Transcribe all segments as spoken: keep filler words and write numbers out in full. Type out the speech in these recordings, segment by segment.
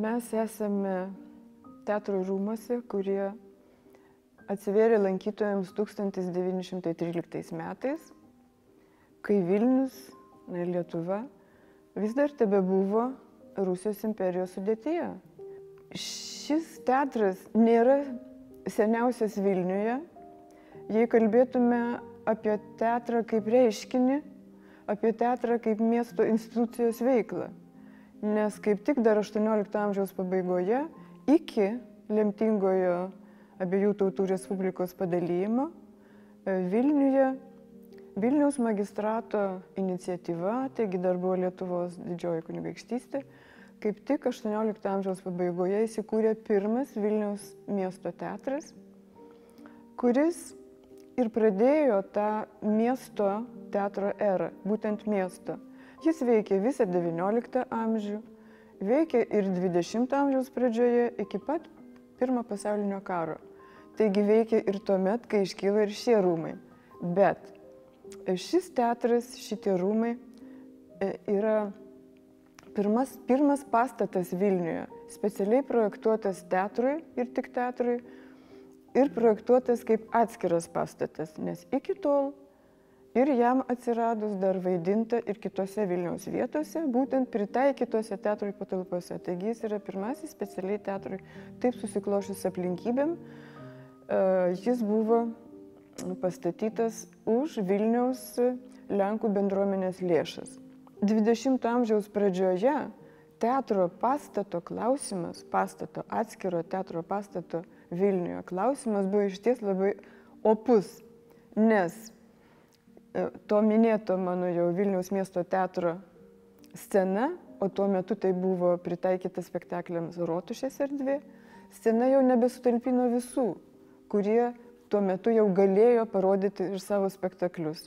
Mes esame teatro rūmuose, kurie atsivėrė lankytojams tūkstantis devyni šimtai tryliktais metais, kai Vilnius, na, Lietuva, vis dar tebebuvo Rusijos imperijos sudėtyje. Šis teatras nėra seniausias Vilniuje, jei kalbėtume apie teatrą kaip reiškinį, apie teatrą kaip miesto institucijos veiklą. Nes kaip tik dar aštuoniolikto amžiaus pabaigoje, iki lemtingojo abiejų tautų respublikos padalijimo, Vilniuje, Vilniaus magistrato iniciatyva, taigi dar buvo Lietuvos didžioji kunigaikštystė, kaip tik aštuoniolikto amžiaus pabaigoje įsikūrė pirmas Vilniaus miesto teatras, kuris ir pradėjo tą miesto teatro erą, būtent miesto. Jis veikė visą devynioliktą amžių, veikė ir dvidešimto amžiaus pradžioje iki pat pirmo pasaulinio karo. Taigi veikė ir tuomet, kai iškyla ir šie rūmai. Bet šis teatras, šitie rūmai yra pirmas, pirmas pastatas Vilniuje, specialiai projektuotas teatrui ir tik teatrui, ir projektuotas kaip atskiras pastatas, nes iki tol ir jam atsiradus dar vaidinta ir kitose Vilniaus vietose, būtent pritaikytose teatrui patalpose. Taigi jis yra pirmasis specialiai teatrui taip susiklošius aplinkybėm. Jis buvo pastatytas už Vilniaus Lenkų bendruomenės lėšas. dvidešimto amžiaus pradžioje teatro pastato klausimas, pastato, atskiro teatro pastato Vilniuje klausimas buvo išties labai opus, nes to minėto mano jau Vilniaus miesto teatro scena, o tuo metu tai buvo pritaikyta spektakliams Rotušės erdvė, scena jau nebesutalpino visų, kurie tuo metu jau galėjo parodyti ir savo spektaklius.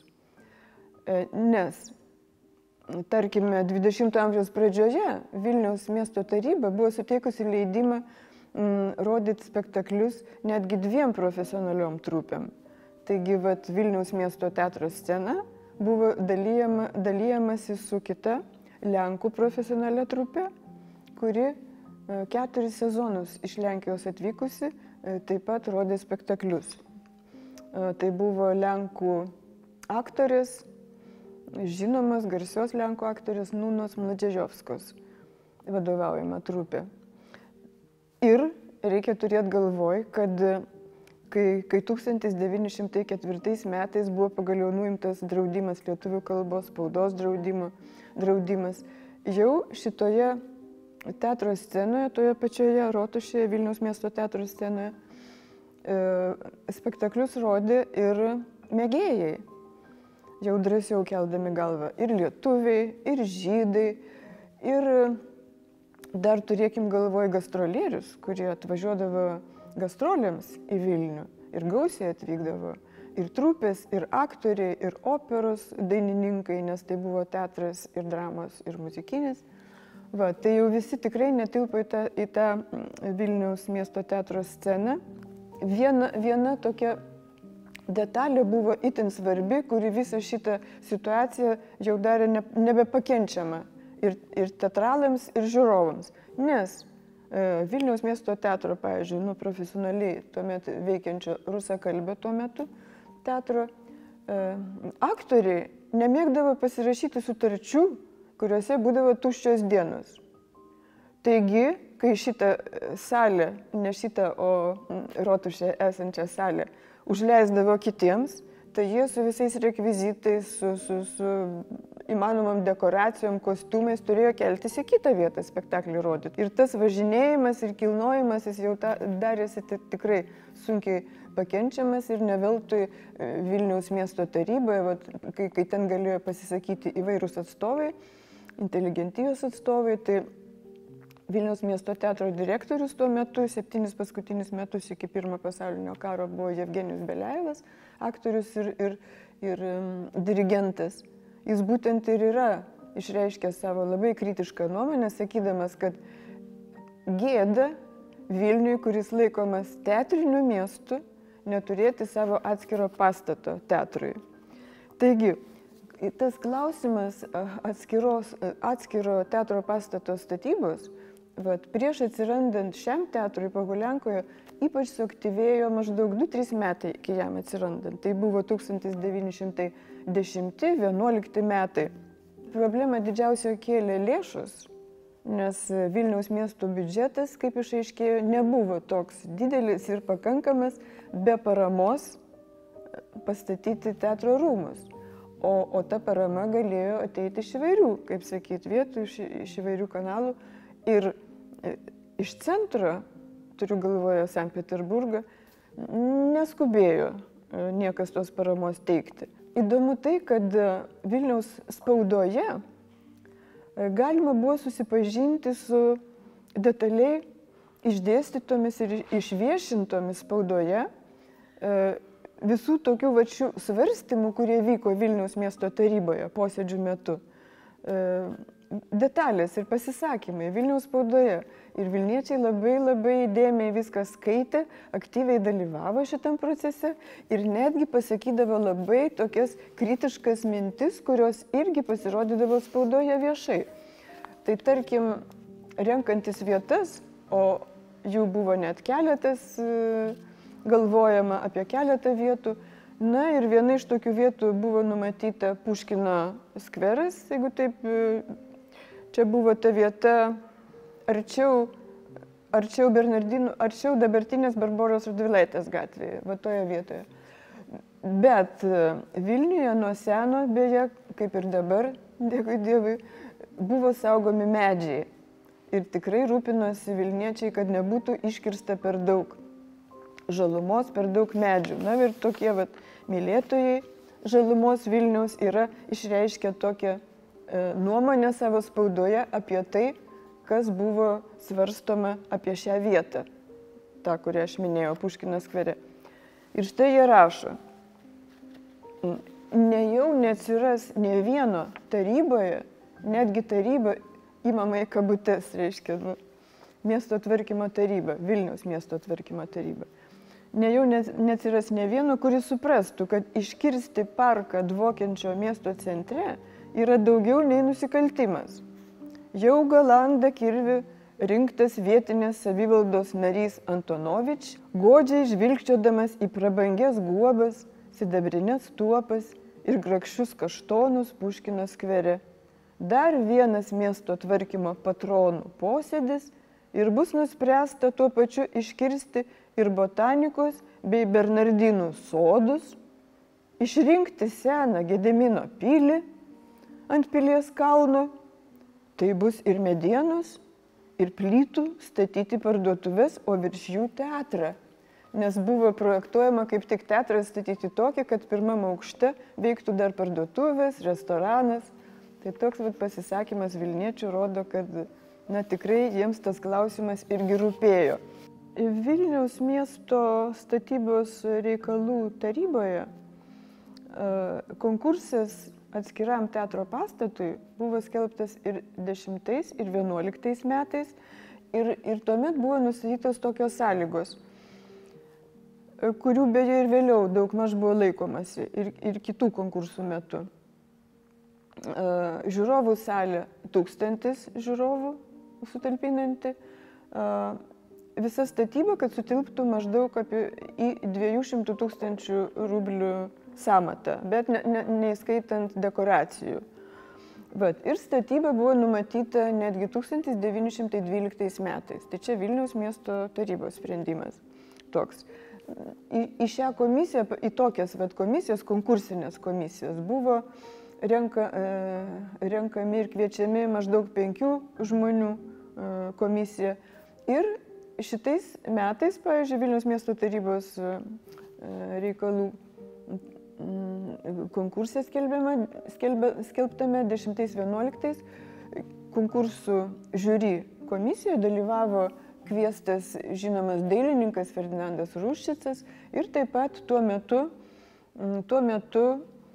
Nes, tarkime, dvidešimto amžiaus pradžioje Vilniaus miesto taryba buvo suteikusi leidimą mm, rodyti spektaklius netgi dviem profesionaliom trupėm. Taigi, vat, Vilniaus miesto teatro scena buvo dalyjama, dalyjamasi su kita Lenkų profesionalia trupė, kuri keturis sezonus iš Lenkijos atvykusi taip pat rodė spektaklius. Tai buvo Lenkų aktorės, žinomas garsios Lenkų aktorės Nunos Mladžežiovskos vadovaujama trupė. Ir reikia turėti galvoj, kad kai, kai tūkstantis devyni šimtai ketvirtais metais buvo pagaliau nuimtas draudimas lietuvių kalbos, spaudos draudimo, draudimas, jau šitoje teatro scenoje, toje pačioje Rotušėje, Vilniaus miesto teatro scenoje, e, spektaklius rodė ir mėgėjai, jau drąsiau keldami galvą. Ir lietuviai, ir žydai, ir dar turėkim galvoj gastrolierius, kurie atvažiuodavo gastrolėms į Vilnių ir gausiai atvykdavo. Ir trupės, ir aktoriai, ir operos dainininkai, nes tai buvo teatras ir dramos, ir muzikinis. Va, tai jau visi tikrai netilpo į tą, į tą Vilniaus miesto teatro sceną. Viena, viena tokia detalė buvo itin svarbi, kuri visą šitą situaciją jau darė ne, nebepakenčiama ir, ir teatralams, ir žiūrovams. Nes e, Vilniaus miesto teatro, pavyzdžiui, nu, profesionaliai tuomet veikiančio rusakalbio tuo metu teatro e, aktoriai nemėgdavo pasirašyti sutarčių, kuriuose būdavo tuščios dienos. Taigi, kai šitą salę, ne šitą, o Rotušėje esančią salę, užleisdavo kitiems, tai jie su visais rekvizitais, su, su, su įmanomam dekoracijom, kostiumais turėjo keltis į kitą vietą spektaklį rodyti. Ir tas važinėjimas ir kilnojimas, jis jau ta, darėsi tikrai sunkiai pakenčiamas ir ne veltui Vilniaus miesto taryboje, vat, kai, kai ten galėjo pasisakyti įvairūs atstovai, inteligentijos atstovai, tai Vilniaus miesto teatro direktorius tuo metu, septynis paskutinius metus iki pirmo pasaulinio karo, buvo Jevgenijus Beliajevas, aktorius ir, ir, ir um, dirigentas. Jis būtent ir yra išreiškęs savo labai kritišką nuomonę, sakydamas, kad gėda Vilniui, kuris laikomas teatriniu miestu, neturėti savo atskiro pastato teatrui. Taigi, tas klausimas atskiros, atskiro teatro pastato statybos vat, prieš atsirandant šiam teatrui Pohuliankoje ypač suaktyvėjo maždaug du trys metai iki jam atsirandant. Tai buvo tūkstantis devyni šimtai dešimti vienuolikti metai. Problema didžiausia kėlė lėšos, nes Vilniaus miesto biudžetas, kaip išaiškėjo, nebuvo toks didelis ir pakankamas be paramos pastatyti teatro rūmus. O, o ta parama galėjo ateiti iš įvairių, kaip sakyt, vietų, iš, iš įvairių kanalų. Ir iš centro, turiu galvoje Sankt Peterburgą, neskubėjo niekas tos paramos teikti. Įdomu tai, kad Vilniaus spaudoje galima buvo susipažinti su detaliai išdėstytomis ir išviešintomis spaudoje visų tokių vačių svarstymų, kurie vyko Vilniaus miesto taryboje posėdžių metu. Detalės ir pasisakymai Vilniaus spaudoje. Ir vilniečiai labai labai įdėmiai viską skaitė, aktyviai dalyvavo šitam procese ir netgi pasakydavo labai tokias kritiškas mintis, kurios irgi pasirodydavo spaudoje viešai. Tai tarkim, renkantis vietas, o jų buvo net keletas, galvojama apie keletą vietų, na ir viena iš tokių vietų buvo numatyta Puškino skveras, jeigu taip, čia buvo ta vieta arčiau, arčiau Bernardinų, arčiau dabartinės Barboros Radvilaitės gatvėje, va toje vietoje. Bet Vilniuje nuo seno, beje, kaip ir dabar, dėkui Dievui, buvo saugomi medžiai. Ir tikrai rūpinosi vilniečiai, kad nebūtų iškirsta per daug žalumos, per daug medžių. Na ir tokie vat, mylėtojai žalumos Vilniaus yra išreiškę tokią e, nuomonę savo spaudoje apie tai, kas buvo svarstoma apie šią vietą, tą, kurią aš minėjau, Puškino skvere. Ir štai jie rašo, nejau neatsiras ne vieno taryboje, netgi taryba įmama į kabutes, reiškia, nu, miesto tvarkymo taryba, Vilniaus miesto tvarkymo taryba. Nejau neatsiras ne vieno, kuris suprastų, kad iškirsti parką dvokiančio miesto centre yra daugiau nei nusikaltimas. Jau galanda kirvi rinktas vietinės savivaldos narys Antonovič, godžiai žvilgčiodamas į prabangias guobas, sidabrinės tuopas ir grakščius kaštonus Puškino skvere. Dar vienas miesto tvarkymo patronų posėdis ir bus nuspręsta tuo pačiu iškirsti ir botanikos bei Bernardinų sodus, išrinkti seną Gedimino pilį ant pilies kalno. Tai bus ir medienos, ir plytų statyti parduotuvės, o virš jų teatrą. Nes buvo projektuojama kaip tik teatrą statyti tokį, kad pirmam aukšte veiktų dar parduotuvės, restoranas. Tai toks vat, pasisakymas vilniečių rodo, kad na, tikrai jiems tas klausimas irgi rūpėjo. Vilniaus miesto statybos reikalų taryboje konkursas atskiram teatro pastatui buvo skelbtas ir dešimtais, ir vienuoliktais metais. Ir, ir tuomet buvo nustatytos tokios sąlygos, kurių beje ir vėliau daugmaž buvo laikomasi ir, ir kitų konkursų metu. Žiūrovų salė tūkstantis žiūrovų sutalpinanti. Visa statyba, kad sutilptų maždaug apie į dviejų šimtų tūkstančių rublių samatą, bet ne, ne, neįskaitant dekoracijų. Bet ir statyba buvo numatyta netgi tūkstantis devyni šimtai dvyliktais metais. Tai čia Vilniaus miesto tarybos sprendimas toks. Į, į šią komisiją, į tokias vat, komisijas, konkursinės komisijas, buvo renka, e, renkami ir kviečiami maždaug penkių žmonių e, komisija. Ir šitais metais, pavyzdžiui, Vilniaus miesto tarybos e, reikalų konkursė skelbiama, skelbia, skelbtame dešimtais vienuoliktais konkursų žiūri komisijoje dalyvavo kviestas žinomas dailininkas Ferdinandas Ruščicas ir taip pat tuo metu, tuo metu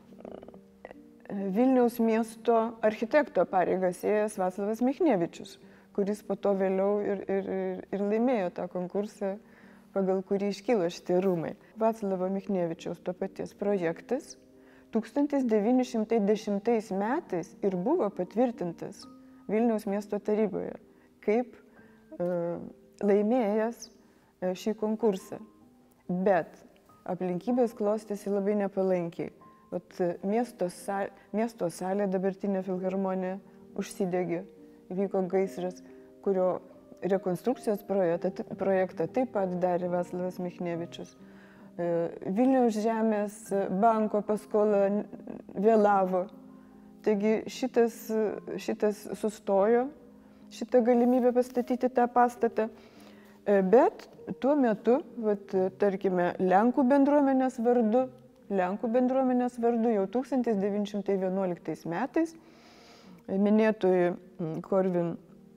Vilniaus miesto architekto pareigas ėjęs Vaclavas Michnevičius, kuris po to vėliau ir, ir, ir laimėjo tą konkursą, pagal kurį iškilo šitie rūmai. Vaclavo Michnevičiaus to paties projektas tūkstantis devyni šimtai dešimtais metais ir buvo patvirtintas Vilniaus miesto taryboje kaip laimėjęs šį konkursą. Bet aplinkybės klostėsi labai nepalankiai. Vat miesto, sal, miesto salė, dabartinė filharmonija, užsidegė, vyko gaisras, kurio rekonstrukcijos projektą, projektą taip pat darė Vaclavas Michnevičius. Vilniaus žemės banko paskola vėlavo. Taigi šitas, šitas sustojo, šitą galimybę pastatyti tą pastatą. Bet tuo metu, vat, tarkime, Lenkų bendruomenės vardu, Lenkų bendruomenės vardu jau tūkstantis devyni šimtai vienuoliktais metais minėtojų Korvin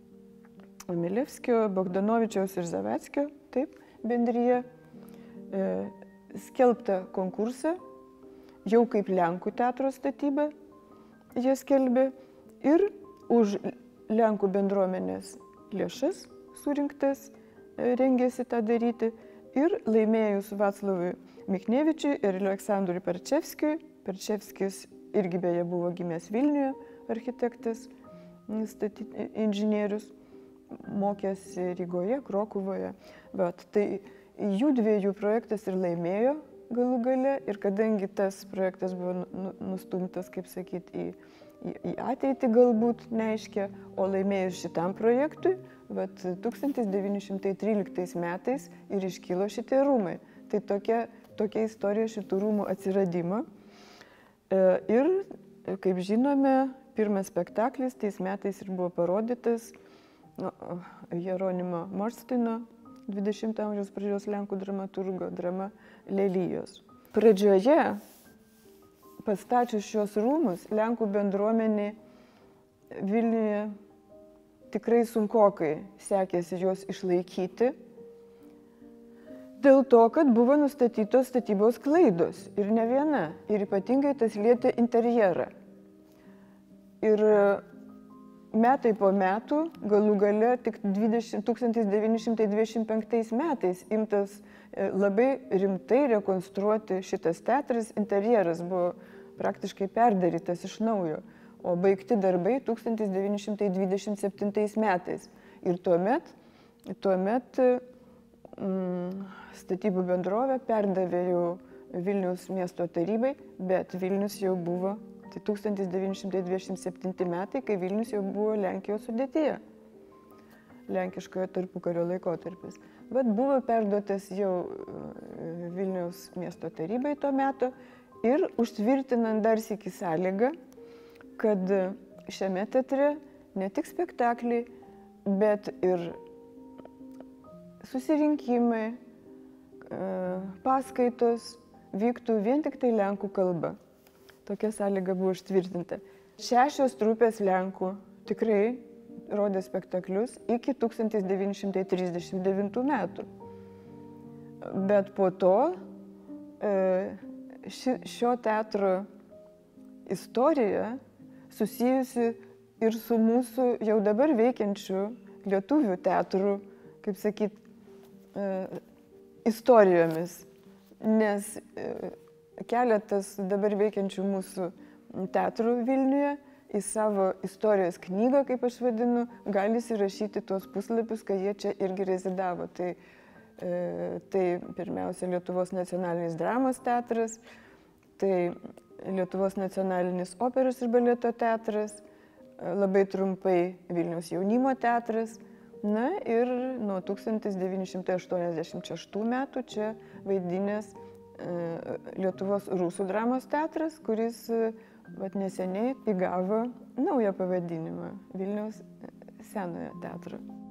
Milevskio, Bogdanovičiaus ir Zaveckio, taip, bendryje, e, skelbta konkursą, jau kaip Lenkų teatro statyba jie skelbė ir už Lenkų bendruomenės lėšas surinktas e, rengėsi tą daryti ir laimėjus Vaclavui Michnevičiui ir Aleksandrui Perčevskiui. Perčevskis irgi beje buvo gimęs Vilniuje, architektas, inžinierius, mokėsi Rygoje, Krokuvoje. Bet tai jų dviejų projektas ir laimėjo galų gale ir kadangi tas projektas buvo nustumtas, kaip sakyti, į, į, į ateitį galbūt neaiškia, o laimėjus šitam projektui, bet tūkstantis devyni šimtai tryliktais metais ir iškilo šitie rūmai. Tai tokia, tokia istorija šitų rūmų atsiradimo. Ir, kaip žinome, pirmas spektaklis tais metais ir buvo parodytas nu, Jeronimo Morstino, dvidešimto amžiaus pradžios Lenkų dramaturgo drama Lelijos. Pradžioje, pastačius šios rūmus, Lenkų bendruomenė Vilniuje tikrai sunkokai sekėsi juos išlaikyti, dėl to, kad buvo nustatytos statybos klaidos ir ne viena, ir ypatingai tas lietė interjerą. Ir metai po metų, galų gale tik tūkstantis devyni šimtai dvidešimt penktais metais imtas labai rimtai rekonstruoti šitas teatras, interjeras buvo praktiškai perdarytas iš naujo, o baigti darbai tūkstantis devyni šimtai dvidešimt septintais metais. Ir tuomet, tuomet mm, statybų bendrovė perdavė jau Vilniaus miesto tarybai, bet Vilnius jau buvo, tai tūkstantis devyni šimtai dvidešimt septinti metai, kai Vilnius jau buvo Lenkijos sudėtyje, lenkiškojo tarpukario laikotarpis. Bet buvo perduotas jau Vilniaus miesto tarybai tuo metu ir užtvirtinant dar sykį sąlygą, kad šiame teatre ne tik spektakliai, bet ir susirinkimai, paskaitos vyktų vien tik tai lenkų kalba. Tokia sąlyga buvo užtvirtinta. Šešios trupės lenkų tikrai rodė spektaklius iki tūkstantis devyni šimtai trisdešimt devintų metų. Bet po to ši, šio teatro istorija susijusi ir su mūsų jau dabar veikiančiu lietuvių teatrų, kaip sakyt, istorijomis, nes keletas dabar veikiančių mūsų teatrų Vilniuje į savo istorijos knygą, kaip aš vadinu, gali įrašyti tuos puslapius, kad jie čia irgi rezidavo. Tai, tai pirmiausia Lietuvos nacionalinis dramos teatras, tai Lietuvos nacionalinis operos ir baleto teatras, labai trumpai Vilniaus jaunimo teatras. Na ir nuo tūkstantis devyni šimtai aštuoniasdešimt šeštų metų čia vaidinęs Lietuvos rusų dramos teatras, kuris vat, neseniai įgavo naują pavadinimą Vilniaus senojo teatro.